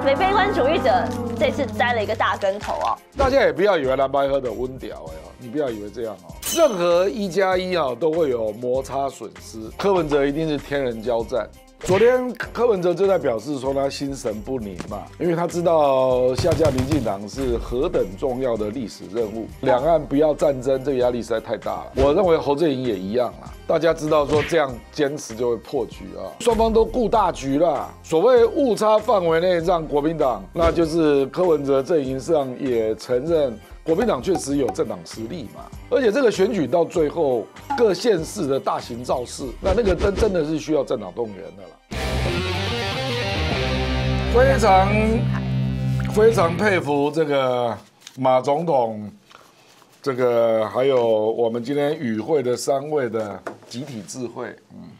悲观主义者这次栽了一个大跟头哦。 大家也不要以为蓝白合的温屌你不要以为这样哦。任何1+1都会有摩擦损失，柯文哲一定是天人交战。昨天柯文哲就在表示说他心神不宁嘛，因为他知道下架民进党是何等重要的历史任务，两岸不要战争，这个压力实在太大了。我认为侯阵营也一样啦，大家知道说这样坚持就会破局啊，双方都顾大局啦。所谓误差范围内让国民党，那就是柯文哲阵营上也承认。国民党确实有政党实力嘛，而且这个选举到最后各县市的大型造势，那个真的是需要政党动员的了。非常佩服这个马总统，这个还有我们今天与会的3位的集体智慧。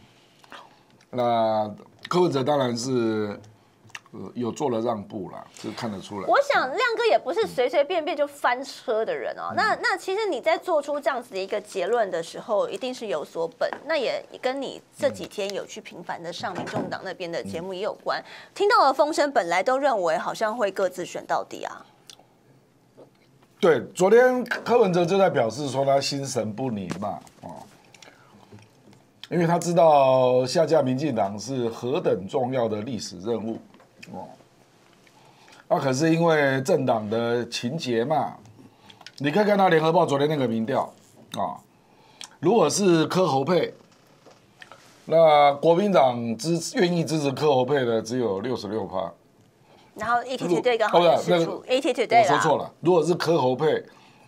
那柯文哲当然是。有做了让步啦，这看得出来。 我想亮哥也不是随随便便就翻车的人哦。那其实你在做出这样子的一个结论的时候，一定是有所本。那也跟你这几天有去频繁的上民众党那边的节目也有关。听到的风声本来都认为好像会各自选到底啊。 对，昨天柯文哲就在表示说他心神不宁嘛，因为他知道下架民进党是何等重要的历史任务。可是因为政党的情节嘛，你可以看到联合报昨天那个民调如果是柯侯配，那国民党愿意支持柯侯配的只有66%， 然后ETtoday刚好也是出ETtoday 我说错了，如果是柯侯配，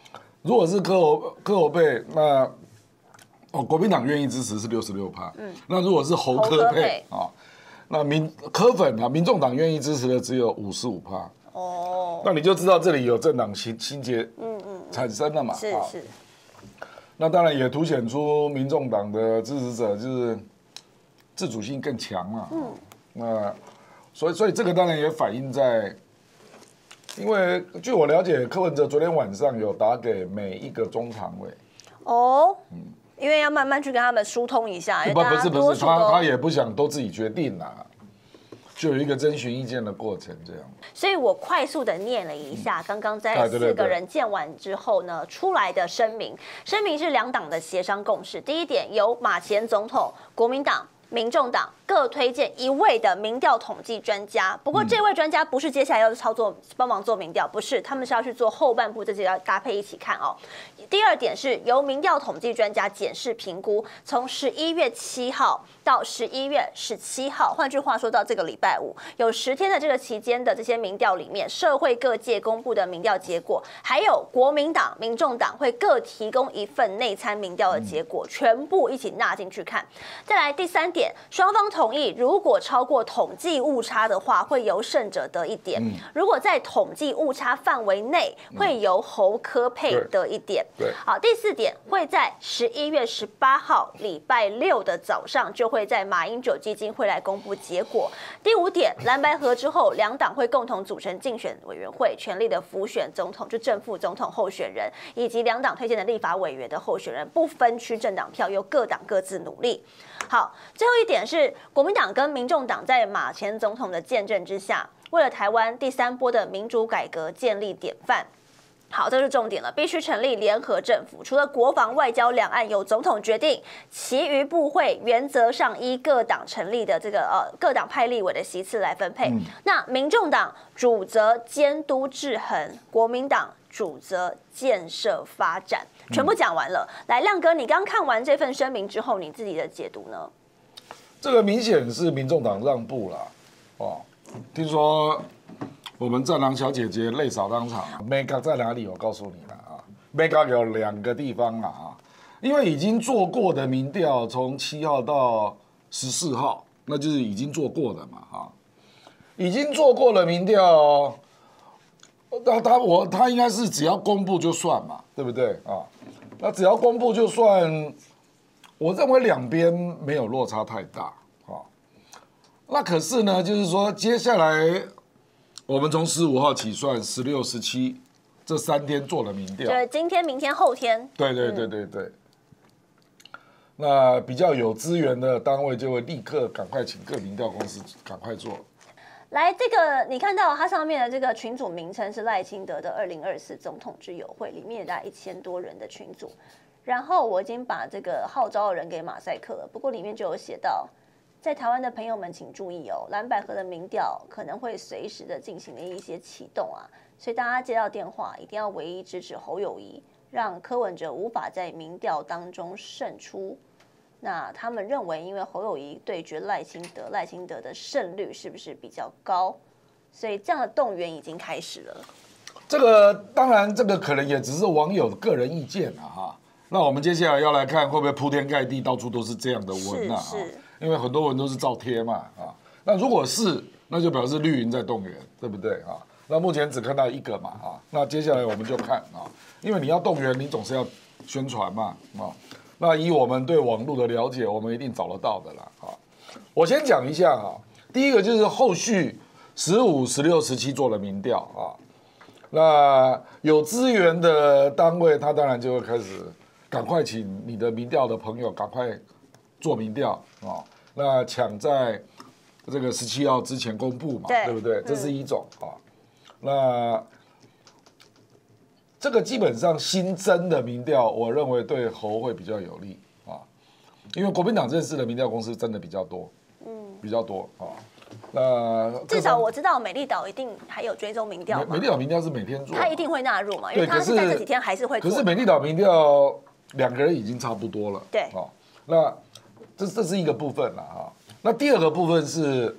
那国民党愿意支持是66%，那如果是侯柯配那柯粉民众党愿意支持的只有55%，那你就知道这里有政党情节产生了嘛？ 是。 那当然也凸显出民众党的支持者就是自主性更强嘛。那所以这个当然也反映在，因为据我了解，柯文哲昨天晚上有打给每一个中常委。 因为要慢慢去跟他们疏通一下， 不是，他也不想都自己决定啦，就有一个征询意见的过程这样。 所以我快速的念了一下，刚刚在4个人见完之后呢，出来的声明是2党的协商共识。第一点，由马前总统、国民党、民众党各推荐1位的民调统计专家，不过这位专家不是接下来要帮忙做民调，不是，他们是要去做后半部，这些要搭配一起看哦。第二点是由民调统计专家检视评估，从11月7号到11月17号，换句话说到这个礼拜5，有10天的这个期间的这些民调里面，社会各界公布的民调结果，还有国民党、民众党会各提供1份内参民调的结果，全部一起纳进去看。再来第3点，双方同意，如果超过统计误差的话，会由胜者得1点；如果在统计误差范围内，会由侯柯配得1点。好，第4点会在11月18号礼拜6的早上，就会在马英九基金会来公布结果。第5点，蓝白合之后，2党会共同组成竞选委员会，全力的辅选总统，就正副总统候选人，以及2党推荐的立法委员的候选人，不分区政党票，由各党各自努力。好，最后一点是国民党跟民众党在马前总统的见证之下，为了台湾第3波的民主改革建立典范。好，这是重点了，必须成立联合政府。除了国防、外交、两岸由总统决定，其余部会原则上依各党成立的这个各党派立委的席次来分配。那民众党主责监督制衡，国民党主责建设发展。全部讲完了。来，亮哥，你刚看完这份声明之后，你自己的解读呢？ 这个明显是民众党让步了，听说我们战狼小姐姐泪洒当场 ，mega 在哪里？我告诉你了，mega 有2个地方因为已经做过的民调，从7号到14号，那就是已经做过的嘛，已经做过了民调，他应该是只要公布就算嘛，对不对那只要公布就算，我认为2边没有落差太大那可是呢，就是说接下来。我们从15号起算，16、17这3天做了民调， 对，今天、明天、后天。 对。那比较有资源的单位就会立刻赶快请各民调公司赶快做。 来，这个你看到它上面的这个群组名称是赖清德的2024总统之友会，里面有大概1000多人的群组。然后我已经把这个号召的人给马赛克了，不过里面就有写到，在台湾的朋友们请注意哦，蓝百合的民调可能会随时的进行一些启动啊，所以大家接到电话一定要唯一支持侯友宜，让柯文哲无法在民调当中胜出。那他们认为，因为侯友宜对决赖清德，赖清德的胜率是不是比较高？所以这样的动员已经开始了。 这个当然，这个可能也只是网友的个人意见啊哈。那我们接下来要来看会不会铺天盖地，到处都是这样的文啊？ 是， 因为很多文都是照贴嘛啊。那如果是，那就表示绿营在动员，对不对啊？那目前只看到一个嘛啊。那接下来我们就看啊，因为你要动员，你总是要宣传嘛啊。那以我们对网络的了解，我们一定找得到的啦啊。我先讲一下啊，第一个就是后续15、16、17做了民调啊。那有资源的单位，他当然就会开始赶快请你的民调的朋友赶快做民调啊。那抢在这个17号之前公布嘛，对不对？这是一种啊。那这个基本上新增的民调，我认为对侯会比较有利啊，因为国民党认识的民调公司真的比较多，比较多啊。那至少我知道美丽岛一定还有追踪民调， 美丽岛民调是每天做， 他一定会纳入嘛，因为他是在这几天还是会做。 可是美丽岛民调2个人已经差不多了， 对， 哦，那这是一个部分了啊。那第二个部分是，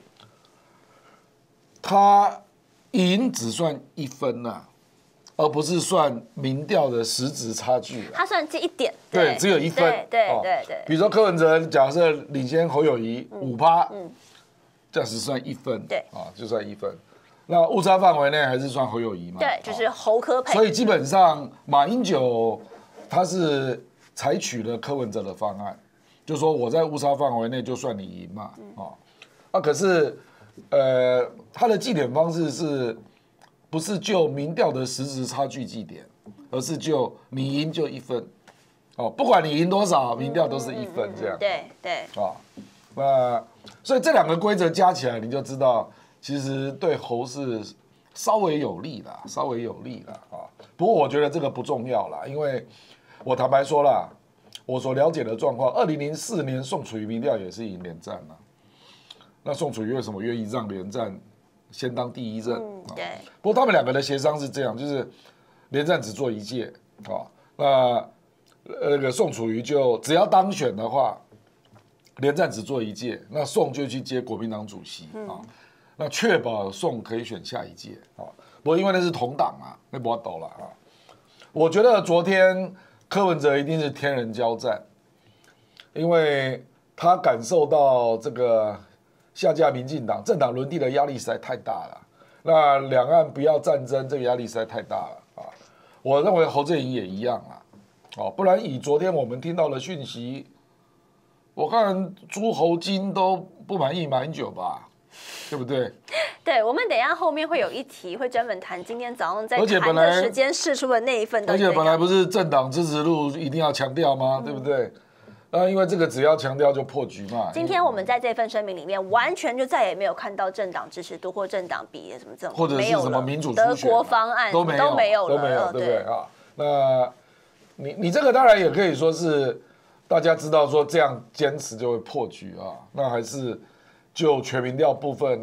他赢只算1分呐，而不是算民调的实质差距。 他算这1点， 对，只有1分。 对。 比如说柯文哲假设领先侯友宜5%，这样子算1分， 对啊，就算1分。那误差范围内还是算侯友宜嘛？ 对，就是侯柯配。 所以基本上马英九他是采取了柯文哲的方案，就说我在误差范围内就算你赢嘛，可是他的计点方式是不是就民调的实质差距计点，而是就你赢就1分，不管你赢多少，民调都是1分这样。 对。 那所以这2个规则加起来，你就知道，其实对侯是稍微有利啦，啊。不过我觉得这个不重要啦，因为我坦白说啦，我所了解的状况，2004年宋楚瑜民调也是赢连战啦。那宋楚瑜为什么愿意让连战先当第1任？ 对。 不过他们2个的协商是这样，就是连战只做1届啊，那个宋楚瑜就只要当选的话。连战只做1届，那宋就去接国民党主席啊，那确保宋可以选下一届啊。不过因为那是同党啊，那不要抖了啊。我觉得昨天柯文哲一定是天人交战，因为他感受到这个下架民进党政党轮替的压力实在太大了。那两岸不要战争，这个压力实在太大了啊。我认为侯阵营也一样啊，不然以昨天我们听到的讯息。我看诸侯金都不满意马英九吧，对不对？ 对，我们等一下后面会有一题会专门谈今天早上在谈的时间释出的那一份。 而且本来不是政党支持度一定要强调吗？对不对？因为这个只要强调就破局嘛。 今天我们在这份声明里面完全就再也没有看到政党支持度或政党比什么这种， 或者是什么民主德国方案都没有了， 对不对啊？那你这个当然也可以说是。大家知道说这样坚持就会破局啊，那还是就全民调部分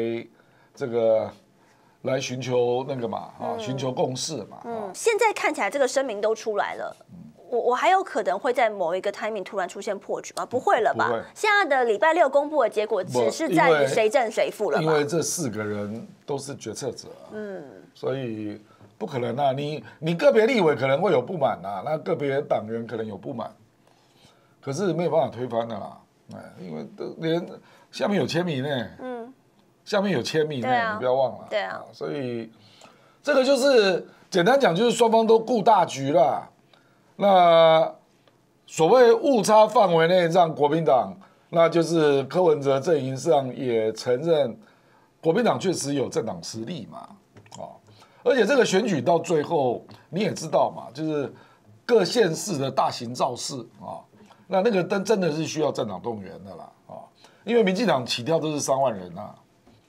来寻求那个嘛寻求共识嘛。 现在看起来这个声明都出来了，我还有可能会在某一个 timing 突然出现破局吗？不会了吧？现在的礼拜6公布的结果只是在于谁胜谁负了吧？ 因为这4个人都是决策者，所以不可能啊。你个别立委可能会有不满啊，那个别党员可能有不满。可是没有办法推翻的啦，因为连下面有签名呢，下面有签名呢，你不要忘了， 对啊， 所以这个就是简单讲，就是双方都顾大局啦。那所谓误差范围内让国民党，那就是柯文哲阵营上也承认国民党确实有政党实力嘛，而且这个选举到最后你也知道嘛，就是各县市的大型造势啊。那个真的是需要政党动员的啦，因为民进党起跳都是3万人啊，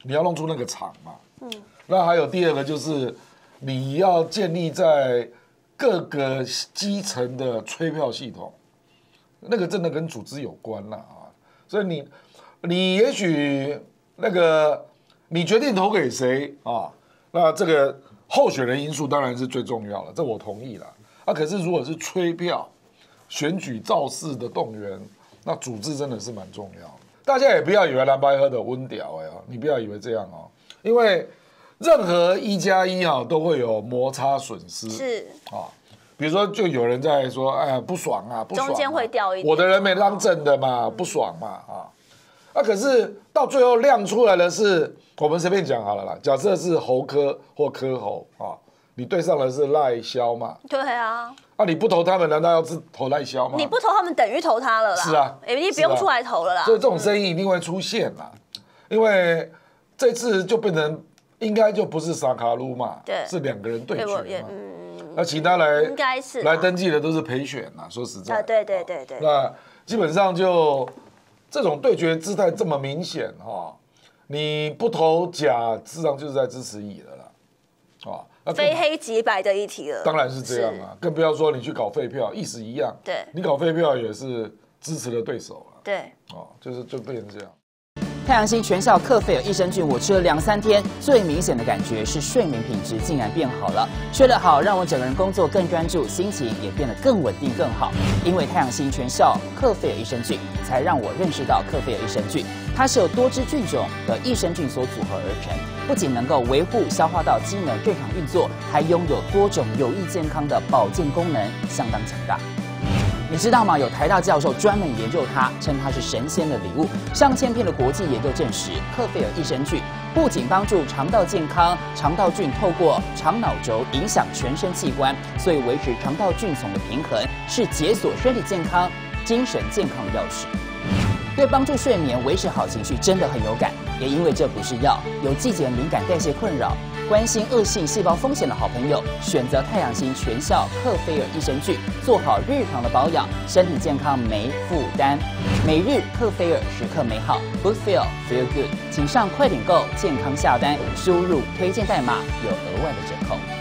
你要弄出那个厂嘛。那还有第二个就是你要建立在各个基层的催票系统，那个真的跟组织有关啦啊。所以你也许那个你决定投给谁啊？那这个候选人因素当然是最重要的，这我同意啦。可是如果是催票、选举造势的动员，那组织真的是蛮重要的。大家也不要以为蓝白合的温屌你不要以为这样因为任何1+1都会有摩擦损失， 是比如说就有人在说，哎不爽啊，不爽中间会掉一点， 我的人没当正的嘛，不爽嘛可是到最后亮出来的是，我们随便讲好了啦，假设是侯科或柯侯你对上的是赖萧嘛？ 对啊。 你不投他们，难道要投赖萧吗？ 你不投他们，等于投他了啦。 是啊， 你不用出来投了啦。 所以这种声音一定会出现啦，因为这次就变成应该就不是萨卡鲁嘛， 对， 是2个人对决嘛。那其他应该是来登记的都是陪选啦，说实在。 对。 那基本上就这种对决姿态这么明显你不投甲，事实上就是在支持乙了啦非黑即白的议题了， 当然是这样啊，更不要说你去搞废票，意思一样。 对， 你搞废票也是支持了对手了。 对， 就变成这样。 太阳星全效克菲尔益生菌，我吃了2-3天，最明显的感觉是睡眠品质竟然变好了。睡得好，让我整个人工作更专注，心情也变得更稳定更好。因为太阳星全效克菲尔益生菌，才让我认识到克菲尔益生菌，它是由多支菌种的益生菌所组合而成，不仅能够维护消化道机能正常运作，还拥有多种有益健康的保健功能，相当强大。你知道吗？有台大教授专门研究它，称它是神仙的礼物。上千篇的国际研究证实，克菲尔益生菌不仅帮助肠道健康，肠道菌透过肠脑轴影响全身器官，所以维持肠道菌丛的平衡是解锁身体健康、精神健康的钥匙。对帮助睡眠、维持好情绪真的很有感。也因为这不是药，有季节敏感、代谢困扰、关心恶性细胞风险的好朋友，选择太阳星全效克菲尔益生菌，做好日常的保养，身体健康没负担。每日克菲尔，时刻美好 ，Good Feel Feel Good，请上快点购健康下单，输入推荐代码有额外的折扣。